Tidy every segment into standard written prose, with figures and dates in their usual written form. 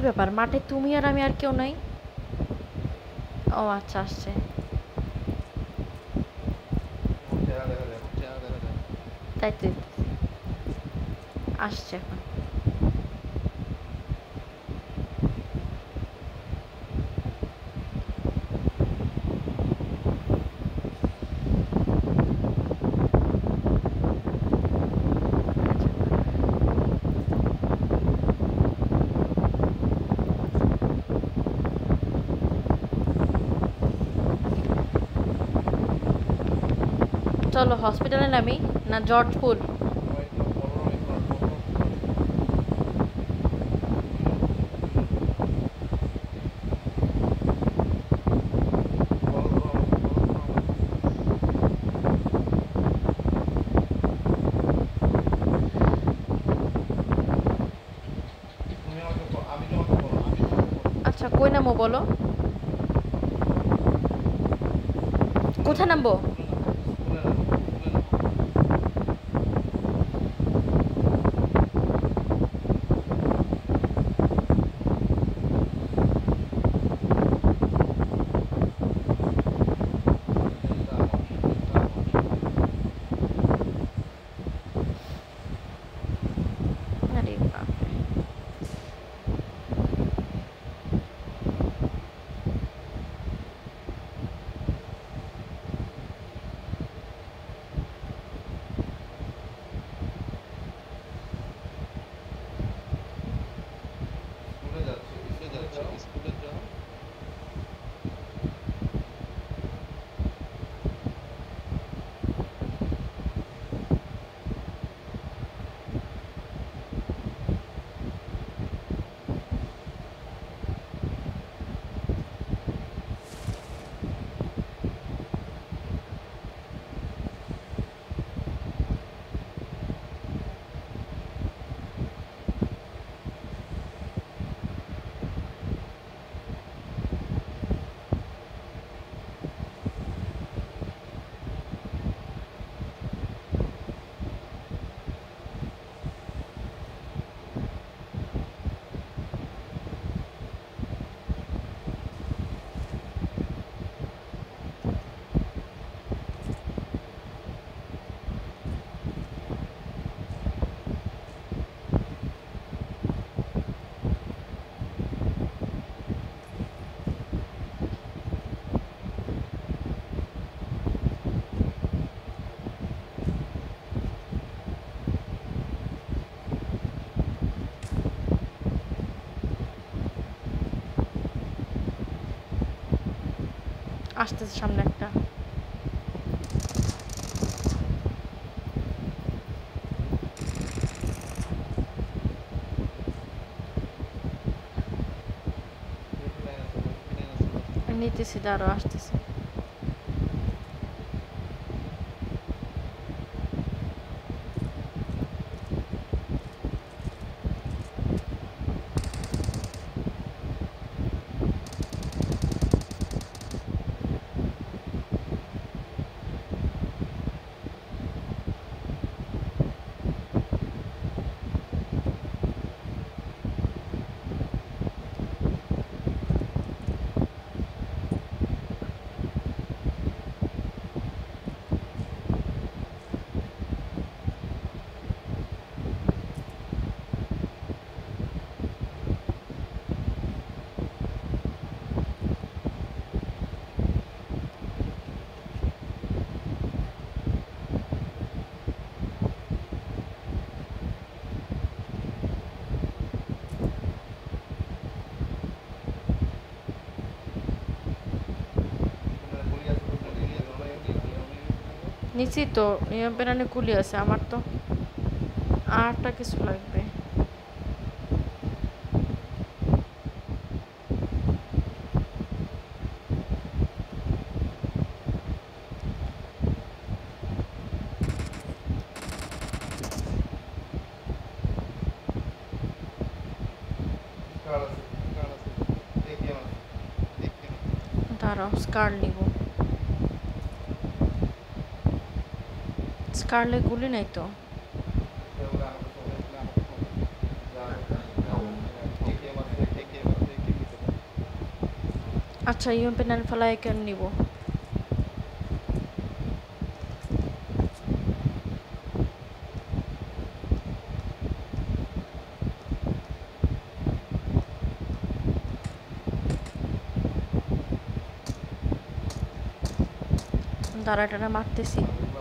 ব্যাপার মাঠে তুমি আর আমি আর কেউ নাই? ও আচ্ছা আসছে। তাই তো আসছে এখন। চলো হসপিটালে নামি না জর্জপুর? আচ্ছা কই নামবো বলো? কোথায় নামবো? আরে বাপরে। আসতেছে সামনে একটা। নিতেছি দাঁড়ো আসতেছে। নিচি তো পেরানে কুলি আছে আমার তো। আরটা কিছু লাগবে। দাঁড়াও স্কার নিব। স্কারলে গুলি নাই তো। আচ্ছা ইউএমপি 9 ফেলায় কেন নিব? দাঁড়া, এটা মারতেছি।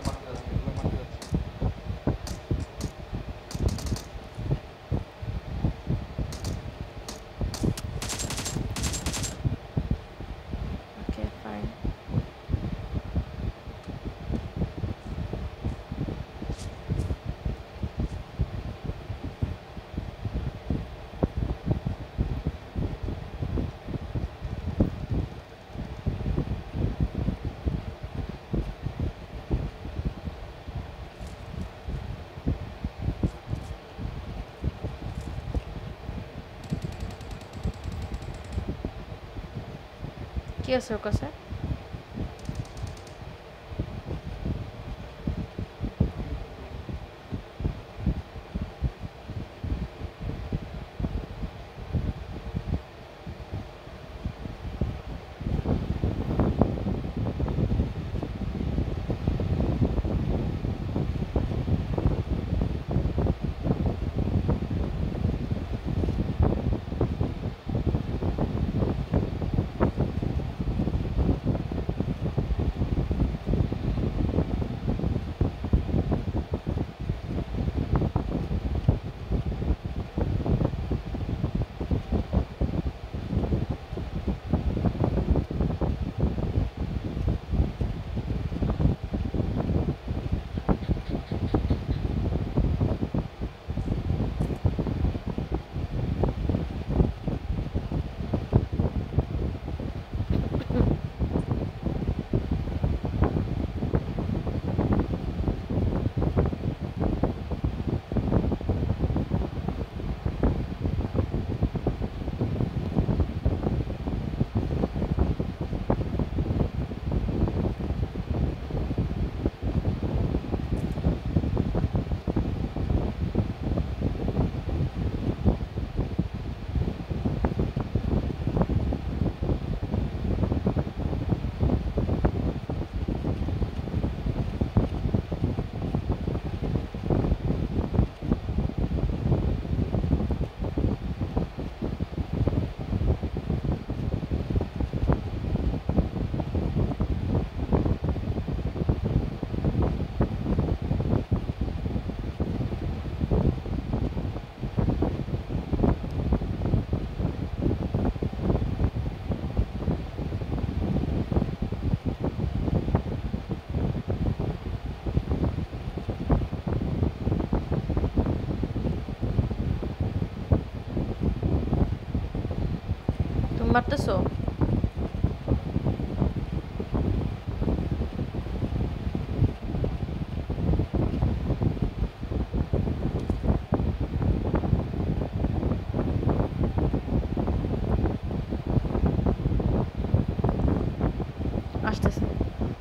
Okay fine. কি আছে ওর কাছে? তুমি মারতেছো? আসতেছে।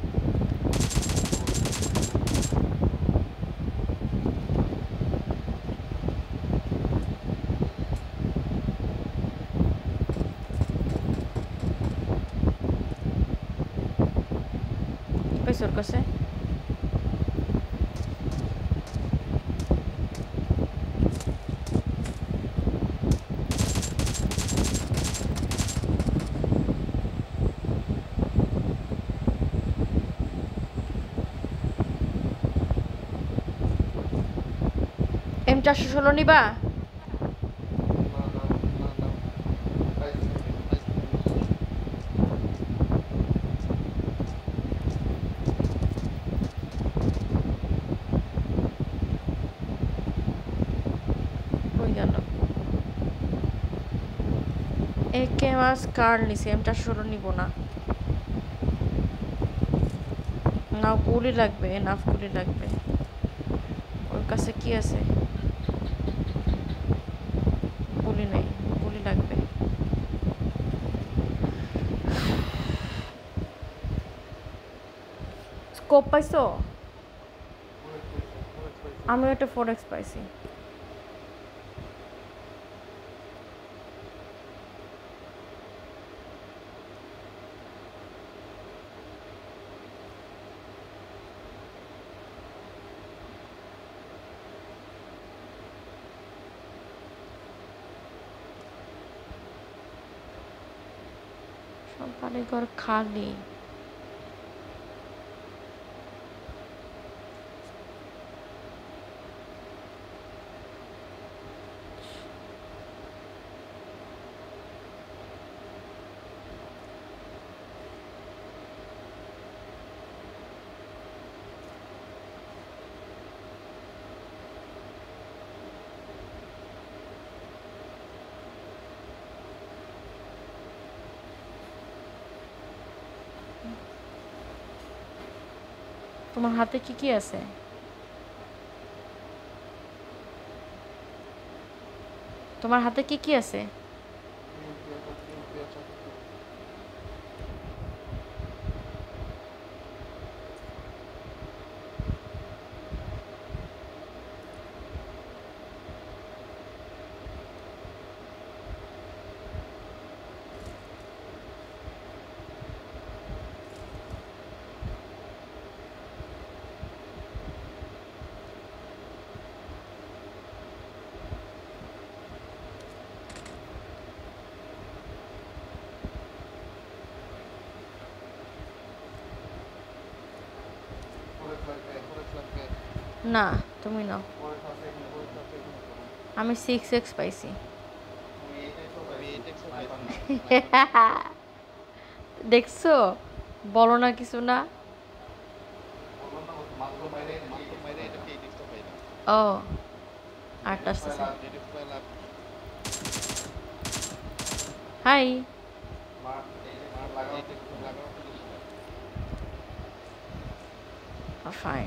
পাইছো ওর কাছে? M416 নিবা? কই গেল? একে মাস কার নিছি, M416 নিব না। না গুলি লাগবে, এনাফ গুলি লাগবে। ওর কাছে কি আছে? গুলি নেই, গুলি লাগবে। স্কোপ পাইছো? আমি একটা 4x পাইছি। বাড়িঘর খালি। তোমার হাতে কি কি আছে? তোমার হাতে কি কি আছে? না, তুমি নাও। আমি 6x পাইছি। দেখছো, বলো না কিছু না। ও আটটা আসতেছে। Hi, fine.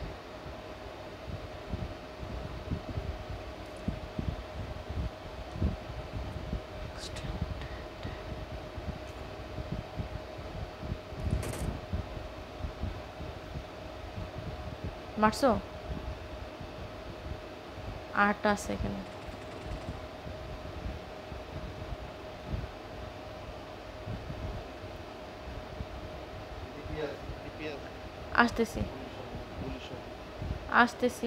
মারছো? আটটা আছে এখানে। আসতেছি আসতেছি।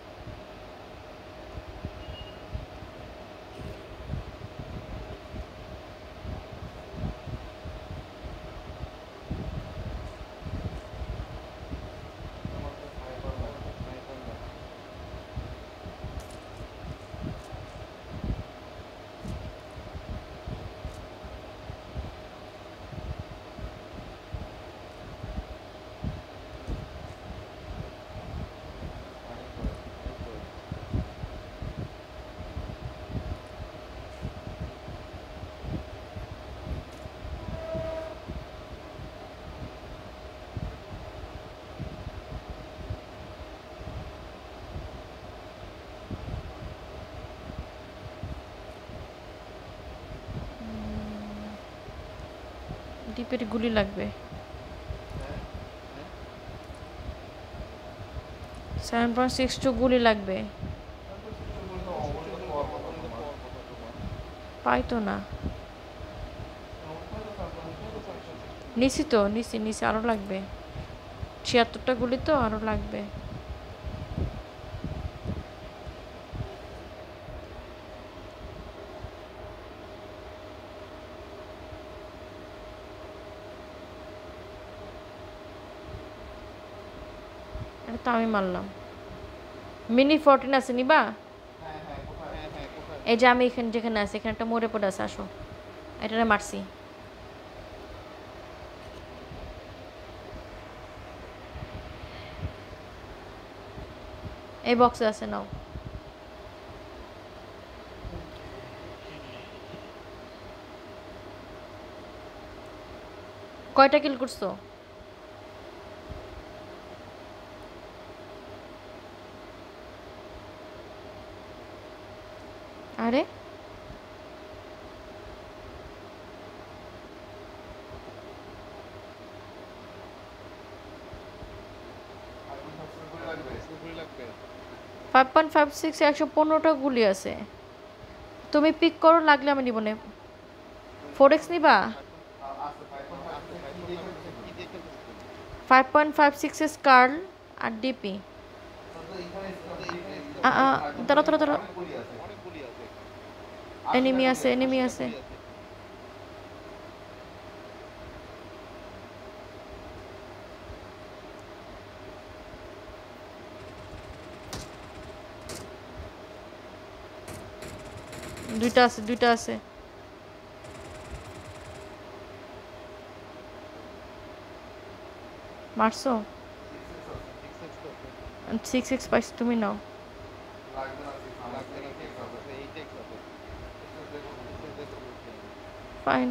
ডিপের গুলি লাগবে। 7.62 গুলি লাগবে। পাই তো না। নিছি তো, নিছি আরো লাগবে। 76টা গুলি তো আরো লাগবে। এটা তো আমি মারলাম। মিনি 14 আছে, নিবা? এই যে আমি এখানে যেখানে আছি, এখানে একটা মোড়ে পড়ে আছে, আসো। এটা মারছি। এই বক্সে আছে, নাও। কয়টা কিল করছো? আরে লাগবে 5.56 115টা গুলি আছে। তুমি পিক করো, লাগলে আমি নিব না। 4x নিবা? 5.56 স্কার্ল আর ডিপি। দাঁড়াও দাঁড়াও দাঁড়াও, এনিমি আছে। দুইটা আছে মারছো 6x পাইছো তুমি নাও ফাইন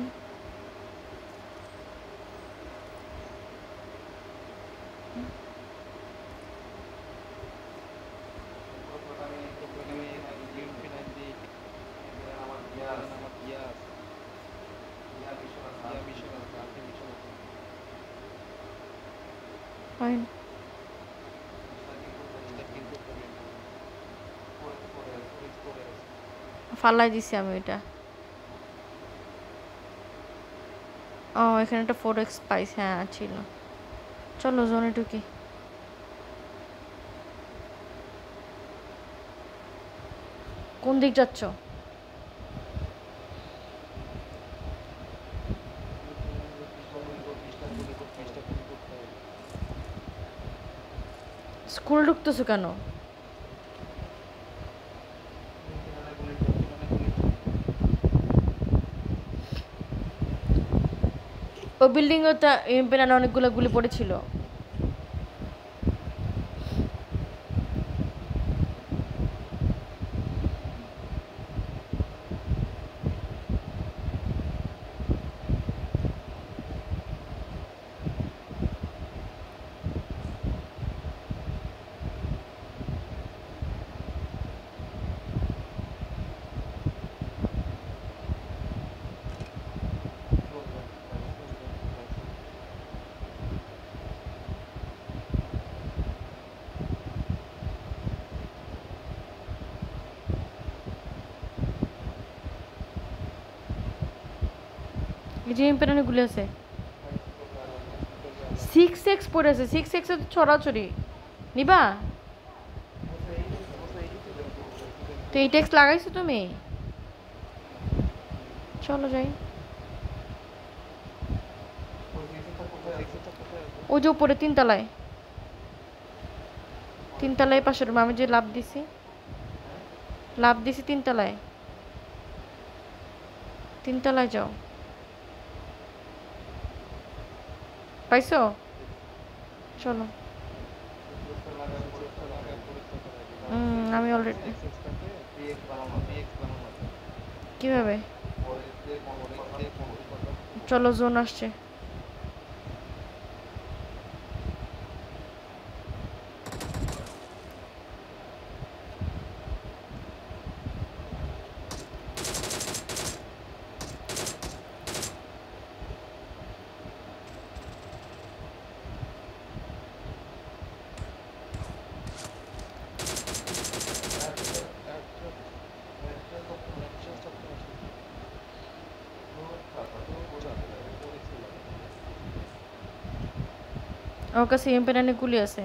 ফাইন ফালাই দিছি আমি এটা ও এখানে একটা 4x স্পাইস হ্যাঁ ছিল চলো জোনে ঢুকি কোন দিক যাচ্ছ স্কুল ঢুকতেছো কেন ও বিল্ডিং এ তো এমপিনানে অনেকগুলো গুলি পড়েছিল এই যে এমপিনানে গুলি আছে 6x পড়েছে 6x এ তো ছড়াছড়ি নিবা তো 8x লাগাইছো তুমি চলো যাই ওই যে উপরে তিনতলায় পাশের রুমে আমি যে লাভ দিছি তিনতলায় যাও পাইছো চলো আমি অলরেডি কিভাবে চলো জোন আসছে আমার কাছে এমপিনানে গুলি আছে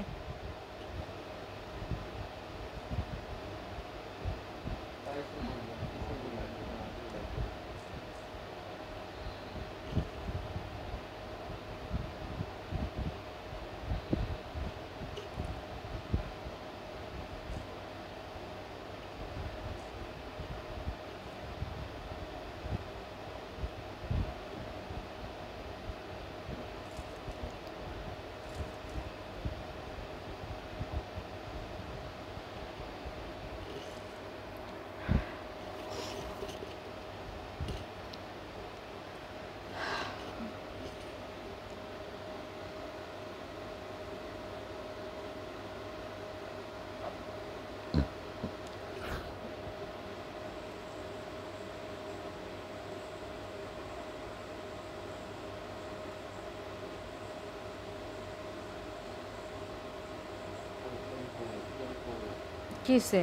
কিসে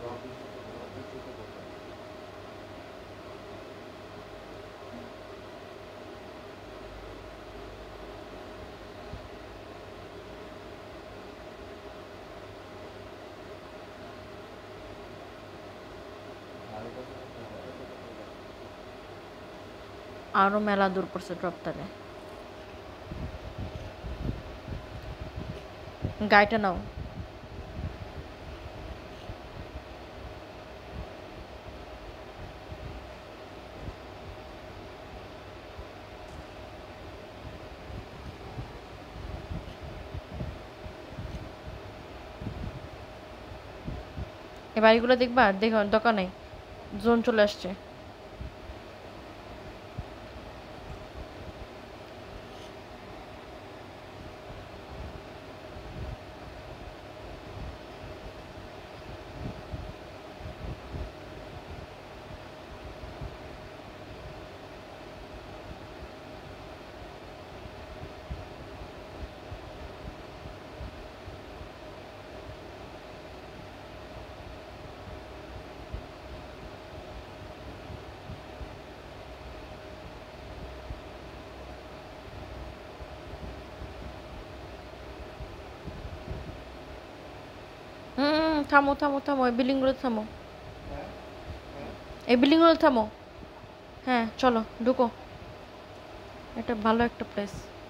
আরো মেলা দূর পড়ছে ড্রপ তালে গাড়িটা নাও বাড়িগুলো দেখবা? দেখো দরকার নাই, জোন চলে আসছে। থামো থামো থামো, এই বিল্ডিংগুলো থামো, এই বিল্ডিংগুলো থামো। হ্যাঁ চলো ঢুকো, এটা ভালো একটা প্লেস।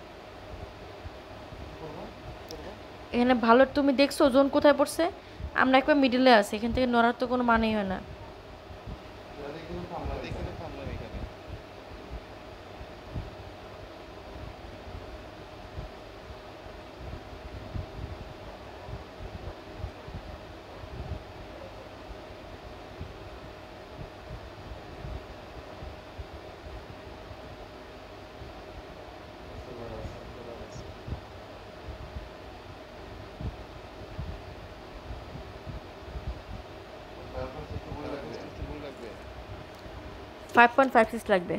এখানে ভালো, তুমি দেখছো জোন কোথায় পড়ছে? আমরা একবার মিডিলে আছি, এখান থেকে নড়ার তো কোনো মানেই হয় না। এখানে থামলাম এখানে। 5.56 লাগবে।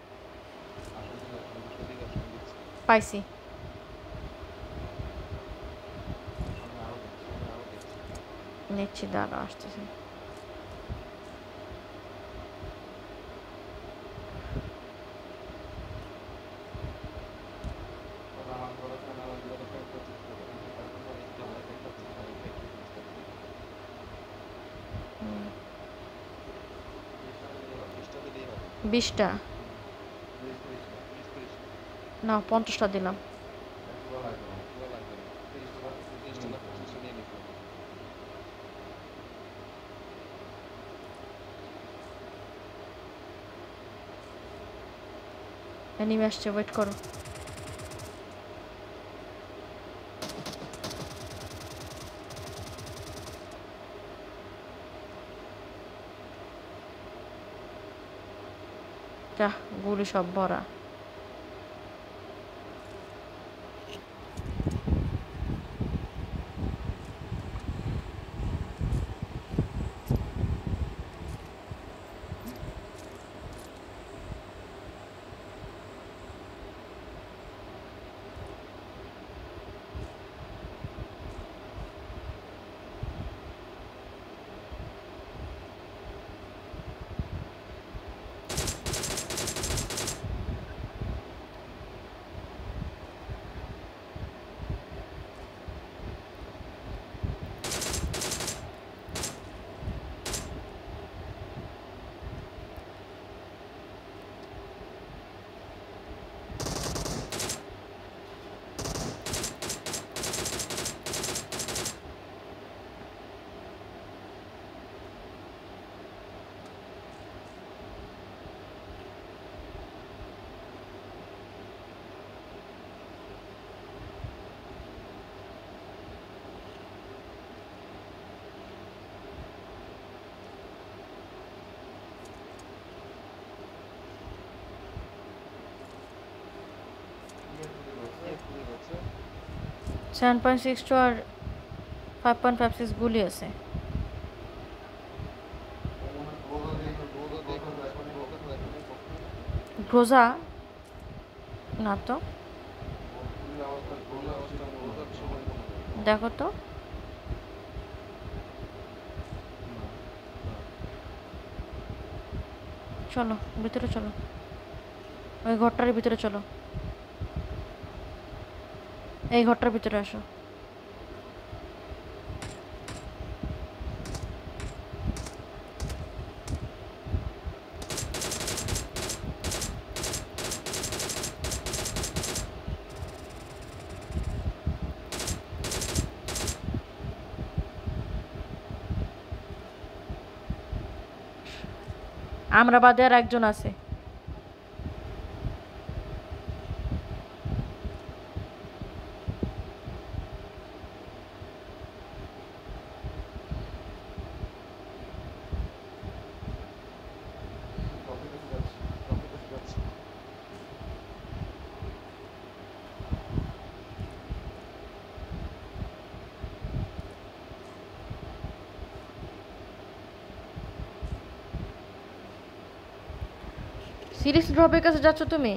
আসলে আসলে দিচ্ছি। পাইছি। আমি আরো দেখছি। নিচ্ছি, দাঁড়া আসতেছি। চেষ্টা দিলেই হবে। 20টা 20-30 না, 50টা দিলাম। এগুলো লাগবে না। 30টা না 25টা নিয়ে নিতে হবে। এনিমি আসছে, ওয়েট করো। যা, গুলি সব ভরা। কে গুলি করছে? 7.62 আর 5.56 গুলি আছে। গ্রোজা দিয়ে এখন গ্রোজা তো এখনই পক্ষে। গ্রোজা না তো, গুলির আওয়াজটা গ্রোজার শোনায় মনে হয়। দেখো তো। না। চলো ভিতরে চলো, ওই ঘরটার ভিতরে চলো, এই ঘরটার ভিতরে আসো। আমরা বাদে আর একজন আছে। সিরিয়াসলি ড্রপের কাছে যাচ্ছ তুমি?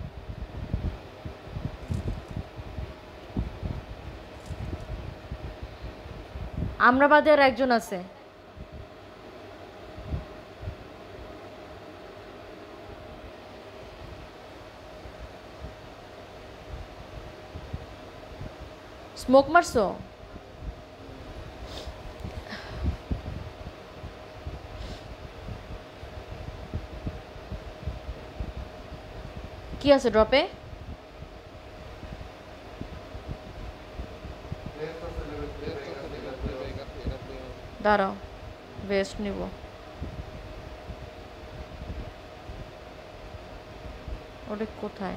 আমরা বাদে আর একজন আছে। স্মোক মারছো? কি আছে ড্রপে? দাঁড়াও, ভেস্ট নিব। ওটা কোথায়?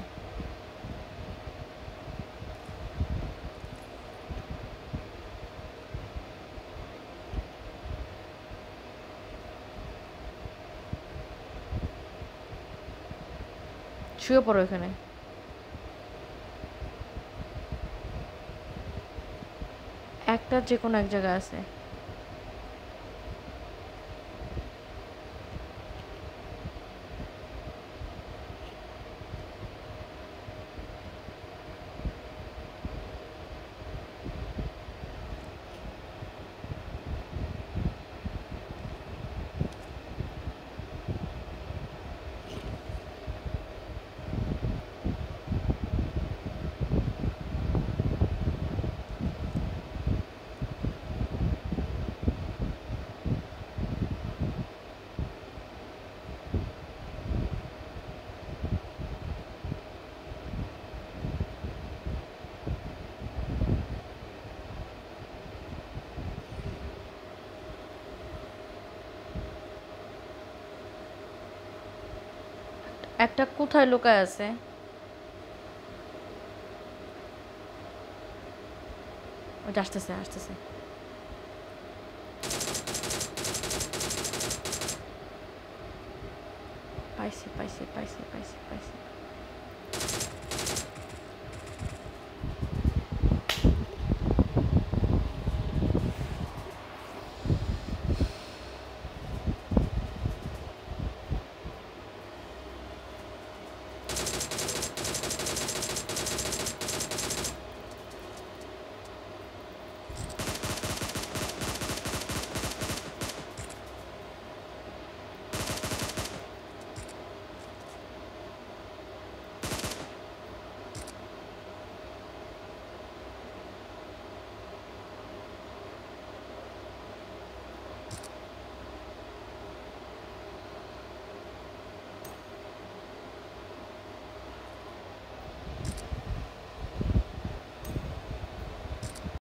শুয়ে পড়ো এখানে। একটা যে কোনো এক জায়গায় আছে। একটা কোথায় লুকায় আছে? ওটা আসতেছে আসতেছে। পাইছি পাইছি পাইছি পাইছি পাইছি।